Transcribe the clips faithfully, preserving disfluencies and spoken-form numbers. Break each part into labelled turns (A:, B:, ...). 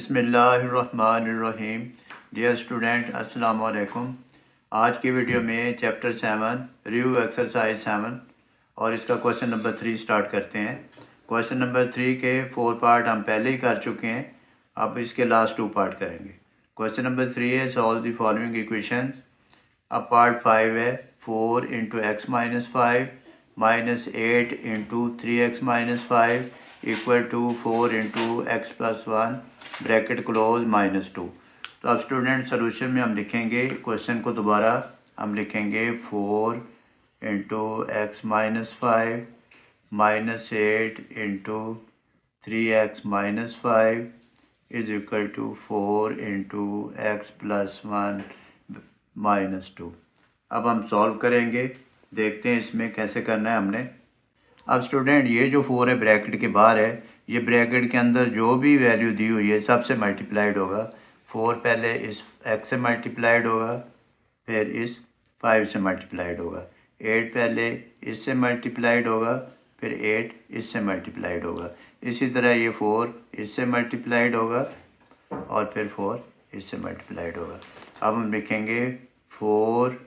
A: बिस्मिल्लाहिर्रहमानिर्रहीम। Dear student, अस्सलाम वालेकुम। आज की वीडियो में chapter seven review exercise seven और इसका क्वेश्चन नंबर थ्री स्टार्ट करते हैं। क्वेश्चन नंबर थ्री के फोर पार्ट हम पहले ही कर चुके हैं, अब इसके लास्ट टू पार्ट करेंगे। क्वेश्चन नंबर थ्री है सॉल्व द फॉलोइंग इक्वेशंस। अब पार्ट फाइव है four into x minus five minus eight into three x minus five equal to four into x plus one bracket close minus to. तो अब student solution में हम लिखेंगे question को दोबारा हम लिखेंगे four into x minus five minus eight into three x minus five is equal to four into x plus one minus two. अब हम सॉल्व करेंगे, देखते हैं इसमें कैसे करना है हमने। अब स्टूडेंट ये जो फोर है ब्रैकेट के बाहर है, ये ब्रैकेट के अंदर जो भी वैल्यू दी हुई है सबसे मल्टीप्लाइड होगा। फोर पहले इस एक्स से मल्टीप्लाइड होगा, फिर इस फाइव से मल्टीप्लाइड होगा। एट पहले इससे मल्टीप्लाइड होगा, फिर एट इससे मल्टीप्लाइड होगा। इसी तरह ये फोर इससे मल्टीप्लाइड होगा और फिर फोर इससे मल्टीप्लाइड होगा। अब हम लिखेंगे फोर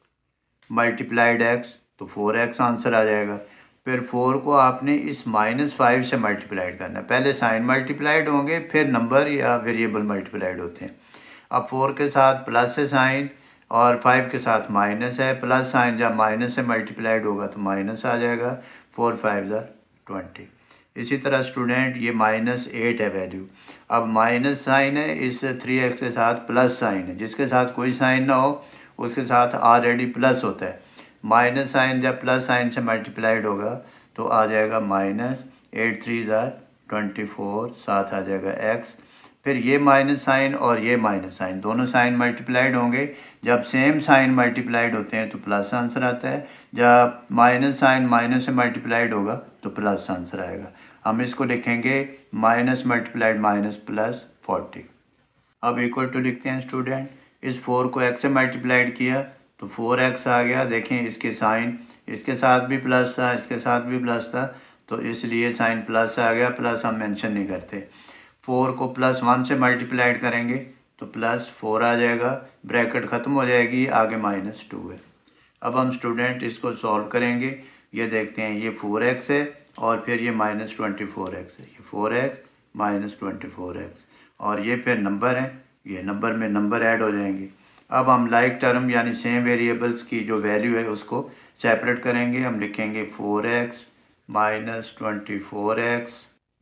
A: मल्टीप्लाइड एक्स, तो फोर एक्स आंसर आ जाएगा। फिर फोर को आपने इस माइनस फाइव से मल्टीप्लाइड करना है। पहले साइन मल्टीप्लाइड होंगे, फिर नंबर या वेरिएबल मल्टीप्लाइड होते हैं। अब फोर के साथ प्लस है साइन और फाइव के साथ माइनस है। प्लस साइन जब माइनस से मल्टीप्लाइड होगा तो माइनस आ जाएगा। फोर फाइव ज़ा ट्वेंटी। इसी तरह स्टूडेंट ये माइनस एट है वैल्यू। अब माइनस साइन है, इस थ्री एक्स के साथ प्लस साइन है। जिसके साथ कोई साइन ना हो उसके साथ ऑलरेडी प्लस होता है। माइनस साइन जब प्लस साइन से मल्टीप्लाइड होगा तो आ जाएगा माइनस एट थ्री ज़ार ट्वेंटी फोर, साथ आ जाएगा एक्स। फिर ये माइनस साइन और ये माइनस साइन दोनों साइन मल्टीप्लाइड होंगे। जब सेम साइन मल्टीप्लाइड होते हैं तो प्लस आंसर आता है। जब माइनस साइन माइनस से मल्टीप्लाइड होगा तो प्लस आंसर आएगा। हम इसको लिखेंगे minus multiplied minus plus forty. अब इक्वल टू लिखते हैं स्टूडेंट। इस फोर को एक्स से मल्टीप्लाइड किया तो फोर एक्स आ गया। देखें इसके साइन, इसके साथ भी प्लस था, इसके साथ भी प्लस था, तो इसलिए साइन प्लस आ गया। प्लस हम मेंशन नहीं करते। फोर को प्लस वन से मल्टीप्लाइड करेंगे तो प्लस फोर आ जाएगा। ब्रैकेट ख़त्म हो जाएगी, आगे माइनस टू है। अब हम स्टूडेंट इसको सॉल्व करेंगे। ये देखते हैं, ये फोर एक्स है और फिर ये माइनस ट्वेंटी फोर एक्स है। ये four x minus twenty four x और ये फिर नंबर है, ये नंबर में नंबर ऐड हो जाएंगे। अब हम लाइक टर्म यानी सेम वेरिएबल्स की जो वैल्यू है उसको सेपरेट करेंगे। हम लिखेंगे four x minus twenty four x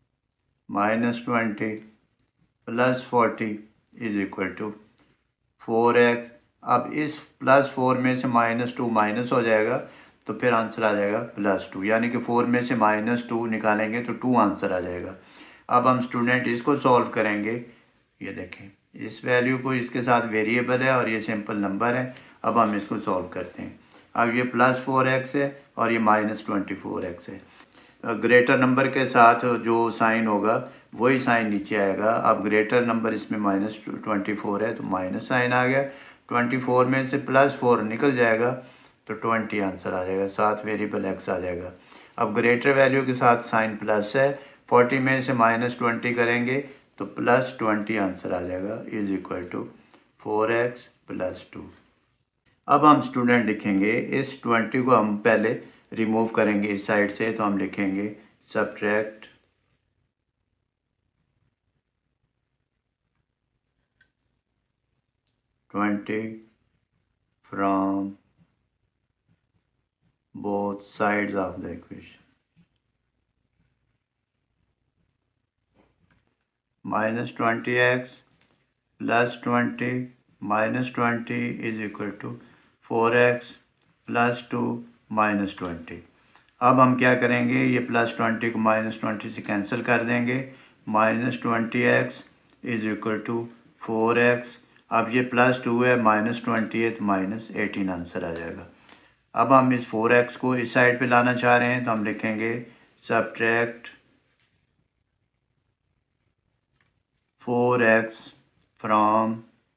A: minus twenty plus forty is equal to four x. अब इस प्लस फोर में से माइनस टू माइनस हो जाएगा तो फिर आंसर आ जाएगा प्लस टू, यानी कि फोर में से माइनस टू निकालेंगे तो टू आंसर आ जाएगा। अब हम स्टूडेंट इसको सॉल्व करेंगे। ये देखें, इस वैल्यू को इसके साथ वेरिएबल है और ये सिंपल नंबर है। अब हम इसको सॉल्व करते हैं। अब ये प्लस फोर एक्स है और ये माइनस ट्वेंटी फोर एक्स है। ग्रेटर नंबर के साथ जो साइन होगा वही साइन नीचे आएगा। अब ग्रेटर नंबर इसमें माइनस ट्वेंटी फोर है तो माइनस साइन आ गया। ट्वेंटी फोर में से प्लस फोर निकल जाएगा तो ट्वेंटी आंसर आ जाएगा, साथ वेरिएबल एक्स आ जाएगा। अब ग्रेटर वैल्यू के साथ साइन प्लस है, फोर्टी में से माइनस ट्वेंटी करेंगे तो प्लस ट्वेंटी आंसर आ जाएगा is equal to four x plus two. अब हम स्टूडेंट लिखेंगे, इस ट्वेंटी को हम पहले रिमूव करेंगे इस साइड से, तो हम लिखेंगे subtract twenty from both sides of the equation. Minus twenty x plus twenty minus twenty is equal to four x plus two minus twenty. अब हम क्या करेंगे, ये प्लस ट्वेंटी को माइनस ट्वेंटी से कैंसिल कर देंगे। Minus twenty x is equal to four x. अब ये प्लस टू है, माइनस ट्वेंटी है तो माइनस एटीन आंसर आ जाएगा। अब हम इस फोर एक्स को इस साइड पे लाना चाह रहे हैं तो हम लिखेंगे subtract four x from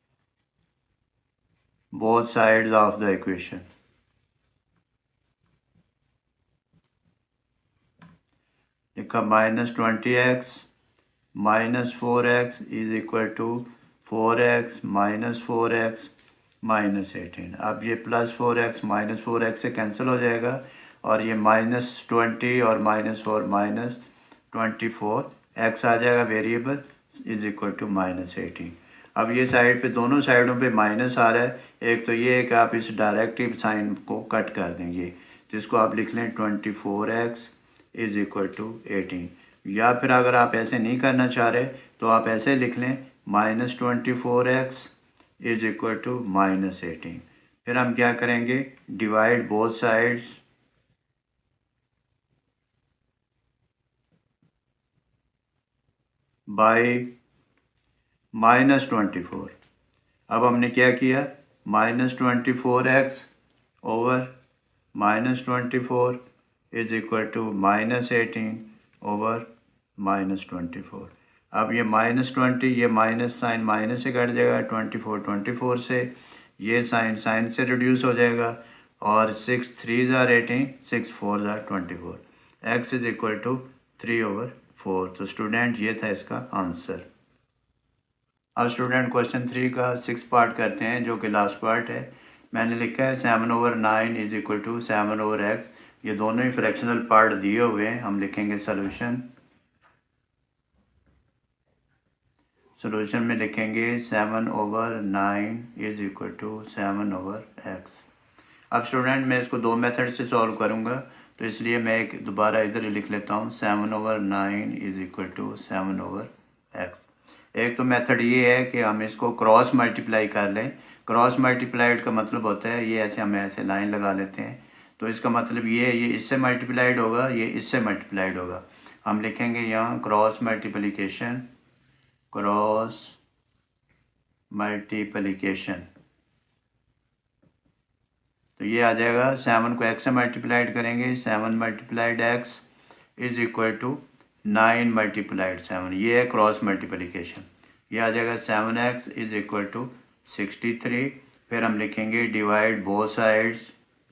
A: both sides of the equation. लिखा minus twenty x minus four x is equal to four x minus four x minus eighteen. अब ये plus four x minus four x से cancel हो जाएगा और ये minus twenty और minus four minus twenty four x आ जाएगा variable is equal to minus eighteen. अब ये साइड पे दोनों साइडों पे माइनस आ रहा है। एक तो ये है कि आप इस डायरेक्टिव साइन को कट कर देंगे, जिसको आप लिख लें twenty four x is equal to eighteen. या फिर अगर आप ऐसे नहीं करना चाह रहे तो आप ऐसे लिख लें minus twenty four x is equal to minus eighteen. फिर हम क्या करेंगे, divide both sides by minus twenty four. अब हमने क्या किया, minus twenty four x over minus twenty four is equal to minus eighteen over minus twenty four. अब ये माइनस ट्वेंटी, ये माइनस साइन माइनस से कट जाएगा, ट्वेंटी फोर ट्वेंटी फोर से, ये साइन साइन से रिड्यूस हो जाएगा और सिक्स थ्री ज़ार एटीन, सिक्स फोर ज़ार twenty four, x is equal to three over four. तो स्टूडेंट ये था इसका आंसर। अब स्टूडेंट क्वेश्चन थ्री का सिक्स पार्ट करते हैं, जो कि लास्ट पार्ट है। मैंने लिखा है seven over nine is equal to seven over x. ये दोनों ही फ्रैक्शनल पार्ट दिए हुए हैं। हम लिखेंगे सोल्यूशन। सोल्यूशन में लिखेंगे seven over nine is equal to seven over x. अब स्टूडेंट मैं इसको दो मेथड से सॉल्व करूंगा, तो इसलिए मैं एक दोबारा इधर ही लिख लेता हूँ, seven over nine is equal to seven over x. एक तो मेथड ये है कि हम इसको क्रॉस मल्टीप्लाई कर लें। क्रॉस मल्टीप्लाइड का मतलब होता है ये ऐसे, हम ऐसे लाइन लगा लेते हैं, तो इसका मतलब ये ये इससे मल्टीप्लाइड होगा, ये इससे मल्टीप्लाइड होगा। हम लिखेंगे यहाँ क्रॉस मल्टीप्लिकेशन, क्रॉस मल्टीप्लिकेशन। तो ये आ जाएगा, सेवन को एक्स से मल्टीप्लाइड करेंगे, seven multiplied x is equal to nine multiplied seven. ये है क्रॉस मल्टीप्लिकेशन। ये आ जाएगा seven x is equal to sixty three. फिर हम लिखेंगे divide both sides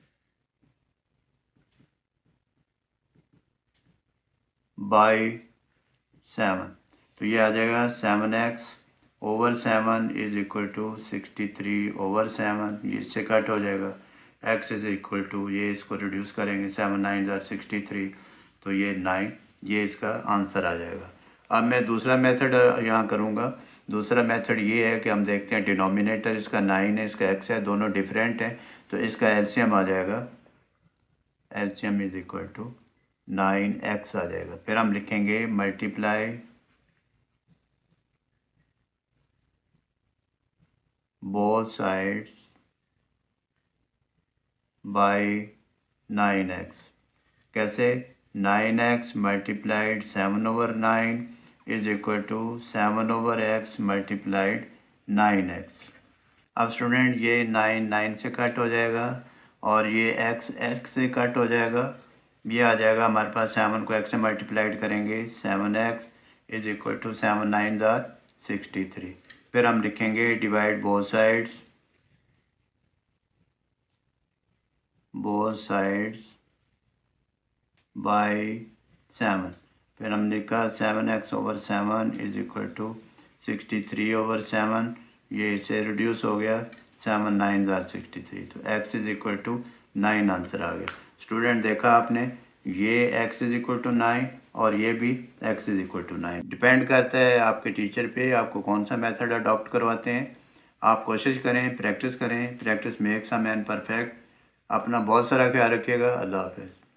A: by seven. तो ये आ जाएगा seven x over seven is equal to sixty three over seven. ये इससे कट हो जाएगा, एक्स इज इक्वल टू, ये इसको रिड्यूस करेंगे, सेवन नाइन ज़ार सिक्सटी थ्री, तो ये नाइन, ये इसका आंसर आ जाएगा। अब मैं दूसरा मेथड यहाँ करूँगा। दूसरा मेथड ये है कि हम देखते हैं डिनोमिनेटर इसका नाइन है, इसका एक्स है, दोनों डिफरेंट है, तो इसका एलसीएम आ जाएगा, LCM is equal to nine x आ जाएगा। फिर हम लिखेंगे multiply both sides by nine x. कैसे, nine x multiplied seven over nine is equal to seven over x multiplied nine x. अब स्टूडेंट ये नाइन नाइन से कट हो जाएगा और ये एक्स एक्स से कट हो जाएगा। ये आ जाएगा हमारे पास, सेवन को एक्स से मल्टीप्लाइड करेंगे, seven x is equal to seven nine ज़ार सिक्सटी थ्री। फिर हम लिखेंगे divide both sides both sides by seven. फिर हम लिखा seven x over seven is equal to sixty three over seven. ये इससे रिड्यूस हो गया, सेवन नाइन ज़ार सिक्सटी थ्री, तो x is equal to nine answer आ गया। स्टूडेंट देखा आपने, ये x is equal to nine और ये भी x is equal to nine. Depend करता है आपके टीचर पे, आपको कौन सा मेथड अडॉप्ट करवाते हैं। आप कोशिश करें, प्रैक्टिस करें, practice makes a man perfect. अपना बहुत सारा ख्याल रखिएगा। अल्लाह हाफिज़।